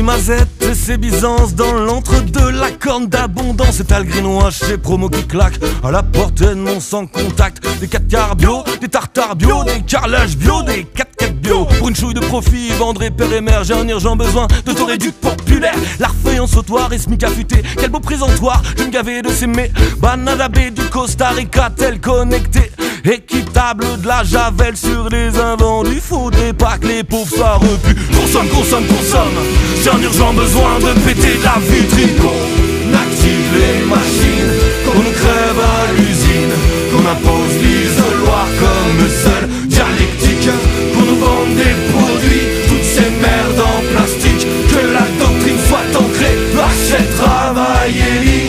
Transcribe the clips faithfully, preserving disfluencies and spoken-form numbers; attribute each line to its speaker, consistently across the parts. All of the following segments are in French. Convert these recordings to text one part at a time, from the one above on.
Speaker 1: mazette et ses bisances dans l'entre-deux, la corne d'abondance et t'as le greenwash, ces promos qui claquent à la portée de mon sans contact. Des quatre quarts bio, des tartares bio, des carrelages bio, des quatre quatre bio. Pour une chouille de profit, vendre et père et mère, j'ai un urgent besoin de taux réduit populaire. L'arfeuille en sautoir et smic affûté, quel beau présentoir, je me gavais de s'aimer. Banana B du Costa Rica, tel connecté. Équitable de la javel sur les invendus. Faudrait pas que les pauvres soient repus. Consomme, consomme, consomme. J'ai un urgent besoin de péter de la vitrine. Qu'on active les machines, qu'on nous crève à l'usine, qu'on impose l'isoloir comme seule dialectique, qu'on nous vende des produits, toutes ces merdes en plastique, que la doctrine soit ancrée, achète, travail et lit.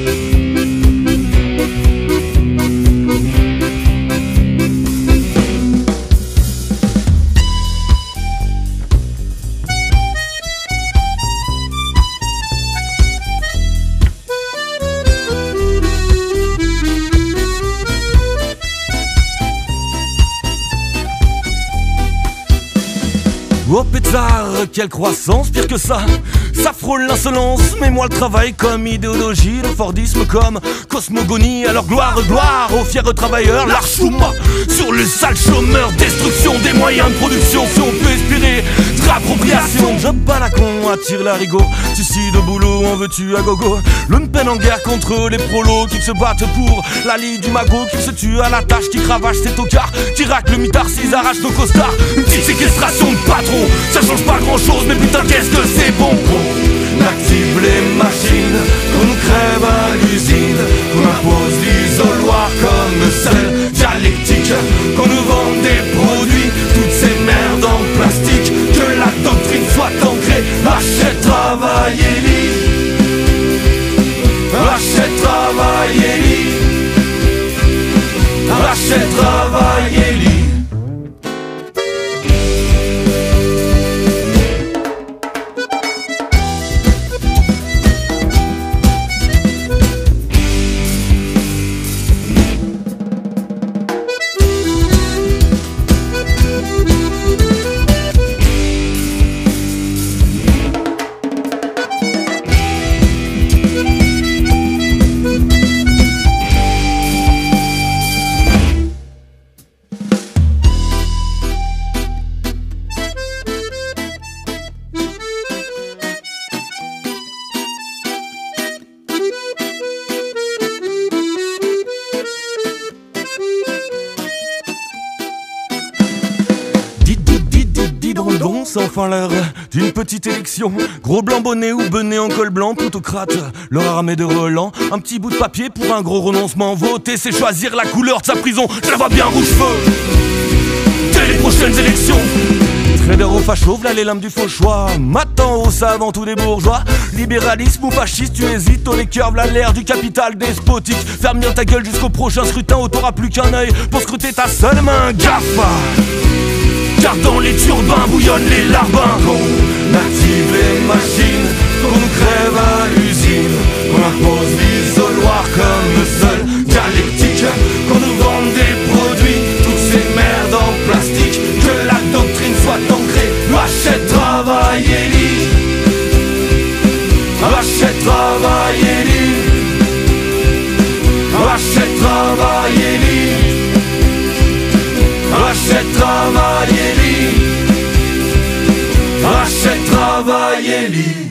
Speaker 1: Oh pétard, quelle croissance, pire que ça, ça frôle l'insolence. Mais moi le travail comme idéologie, le fordisme comme cosmogonie. Alors gloire, gloire aux fiers travailleurs, l'archouma sur les sales chômeurs. Destruction des moyens de production, si on peut espérer de réappropriation. Job à la con, attire l'arigot, suicide au boulot, en veux-tu à gogo. L'une peine en guerre contre les prolos qui se battent pour la lie du magot, qui se tue à la tâche, qui cravache ses tocards, qui racle le mitard s'ils arrachent nos costards. Une petite séquestration de patron, ça change pas grand chose, mais putain qu'est-ce que c'est bon. Qu'on active les machines, qu'on nous crève à l'usine, qu'on impose l'isoloir comme seule dialectique, qu'on nous vende des produits, toutes ces merdes en plastique, que la doctrine soit ancrée, achète, travail et lit. Achète, travail et lit. Achète, travail et lit. C'est enfin l'heure d'une petite élection. Gros blanc bonnet ou bonnet en col blanc, plutocrate, leur armée de relents. Un petit bout de papier pour un gros renoncement. Voter c'est choisir la couleur de sa prison. Je la vois bien rouge feu dès les prochaines élections. Trader au facho, v'là les lames du faux choix. M'attends au savant tous des bourgeois. Libéralisme ou fasciste, tu hésites. Au les cœurs, v'là l'air du capital despotique. Ferme bien ta gueule jusqu'au prochain scrutin, où t'auras plus qu'un œil pour scruter ta seule main. Gaffa, car dans les turbins bouillonnent les larbins. Qu'on active les machines, qu'on nous crève à l'usine, qu'on impose l'isoloir comme seule dialectique, qu'on nous vende des produits, toutes ces merdes en plastique, que la doctrine soit ancrée. Achète, travail et lit. Achète, travail et lit. Achète, travail et lit. Achète, travail et lit. Achète, travail et lit.